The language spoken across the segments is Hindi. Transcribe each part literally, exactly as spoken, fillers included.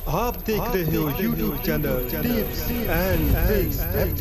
आप देख रहे हो YouTube channel tips and tricks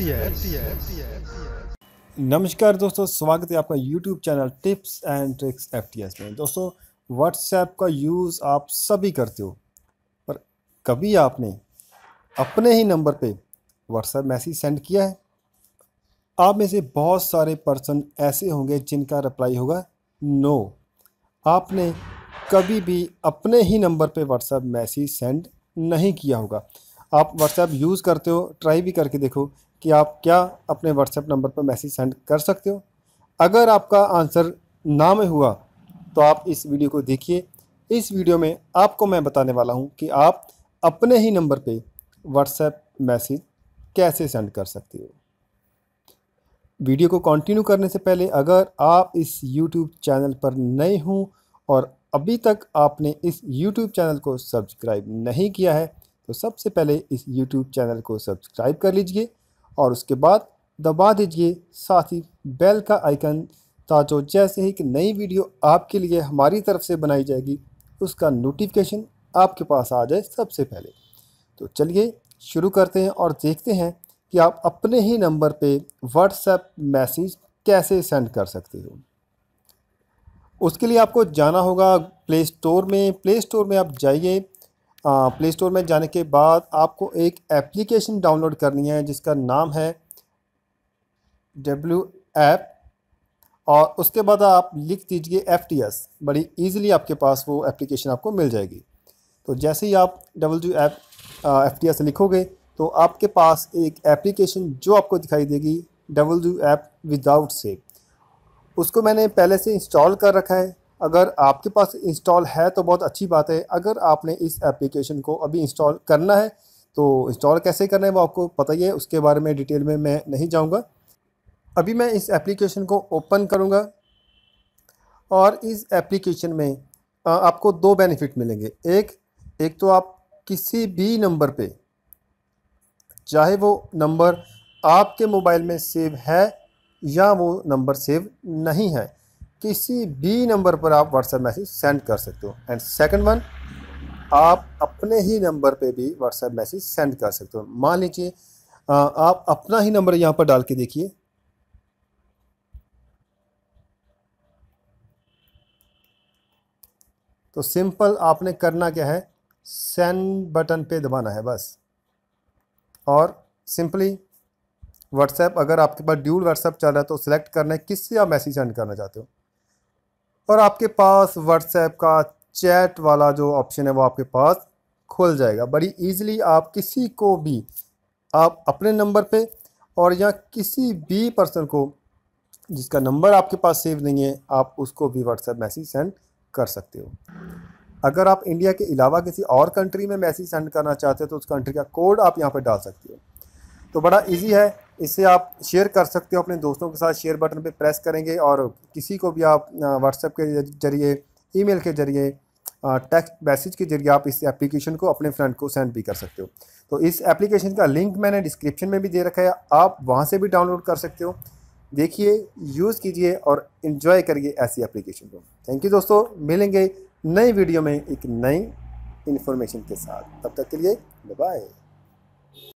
FTS. नमस्कार दोस्तों, स्वागत है आपका YouTube channel tips and tricks FTS में। दोस्तों, व्हाट्सएप का यूज़ आप सभी करते हो, पर कभी आपने अपने ही नंबर पे व्हाट्सएप मैसेज सेंड किया है? आप में से बहुत सारे पर्सन ऐसे होंगे जिनका रिप्लाई होगा नो। आपने कभी भी अपने ही नंबर पे व्हाट्सएप मैसेज सेंड नहीं किया होगा। आप व्हाट्सएप यूज़ करते हो, ट्राई भी करके देखो कि आप क्या अपने व्हाट्सएप नंबर पर मैसेज सेंड कर सकते हो। अगर आपका आंसर ना में हुआ तो आप इस वीडियो को देखिए। इस वीडियो में आपको मैं बताने वाला हूं कि आप अपने ही नंबर पे व्हाट्सएप मैसेज कैसे सेंड कर सकते हो। वीडियो को कंटिन्यू करने से पहले अगर आप इस यूट्यूब चैनल पर नए हों और अभी तक आपने इस यूट्यूब चैनल को सब्सक्राइब नहीं किया है तो सबसे पहले इस यूट्यूब चैनल को सब्सक्राइब कर लीजिए और उसके बाद दबा दीजिए साथ ही बेल का आइकन, ताकि जैसे ही कि नई वीडियो आपके लिए हमारी तरफ से बनाई जाएगी उसका नोटिफिकेशन आपके पास आ जाए सबसे पहले। तो चलिए शुरू करते हैं और देखते हैं कि आप अपने ही नंबर पे व्हाट्सएप मैसेज कैसे सेंड कर सकते हो। उसके लिए आपको जाना होगा प्ले स्टोर में। प्ले स्टोर में आप जाइए। प्ले स्टोर में जाने के बाद आपको एक एप्लीकेशन डाउनलोड करनी है जिसका नाम है डब्ल्यू ऐप, और उसके बाद आप लिख दीजिए एफ टी एस। बड़ी इजीली आपके पास वो एप्लीकेशन आपको मिल जाएगी। तो जैसे ही आप W app F T S लिखोगे तो आपके पास एक एप्लीकेशन जो आपको दिखाई देगी डब्ल्यू ऐप विदाउट सेव, उसको मैंने पहले से इंस्टॉल कर रखा है। अगर आपके पास इंस्टॉल है तो बहुत अच्छी बात है। अगर आपने इस एप्लीकेशन को अभी इंस्टॉल करना है तो इंस्टॉल कैसे करना है वो आपको पता ही है, उसके बारे में डिटेल में मैं नहीं जाऊंगा। अभी मैं इस एप्लीकेशन को ओपन करूंगा और इस एप्लीकेशन में आपको दो बेनिफिट मिलेंगे। एक एक तो आप किसी भी नंबर पे, चाहे वो नंबर आपके मोबाइल में सेव है या वो नंबर सेव नहीं है, किसी भी नंबर पर आप व्हाट्सएप मैसेज सेंड कर सकते हो। एंड सेकंड वन, आप अपने ही नंबर पे भी व्हाट्सएप मैसेज सेंड कर सकते हो। मान लीजिए आप अपना ही नंबर यहाँ पर डाल के देखिए। तो सिंपल आपने करना क्या है, सेंड बटन पे दबाना है बस। और सिंपली व्हाट्सएप, अगर आपके पास ड्यूल व्हाट्सएप चल रहा है तो सिलेक्ट करना है किससे आप मैसेज सेंड करना चाहते हो, और आपके पास व्हाट्सएप का चैट वाला जो ऑप्शन है वो आपके पास खुल जाएगा। बड़ी इजीली आप किसी को भी, आप अपने नंबर पे और या किसी भी पर्सन को जिसका नंबर आपके पास सेव नहीं है, आप उसको भी व्हाट्सएप मैसेज सेंड कर सकते हो। अगर आप इंडिया के अलावा किसी और कंट्री में मैसेज सेंड करना चाहते हो तो उस कंट्री का कोड आप यहाँ पर डाल सकते हो। तो बड़ा इजी है, इससे आप शेयर कर सकते हो अपने दोस्तों के साथ। शेयर बटन पे प्रेस करेंगे और किसी को भी आप व्हाट्सएप के जरिए, ईमेल के जरिए, टेक्स्ट मैसेज के जरिए आप इस एप्लीकेशन को अपने फ्रेंड को सेंड भी कर सकते हो। तो इस एप्लीकेशन का लिंक मैंने डिस्क्रिप्शन में भी दे रखा है, आप वहाँ से भी डाउनलोड कर सकते हो। देखिए, यूज़ कीजिए और इन्जॉय करिए ऐसी एप्लीकेशन को। थैंक यू दोस्तों, मिलेंगे नई वीडियो में एक नई इन्फॉर्मेशन के साथ। तब तक के लिए बाय बाय।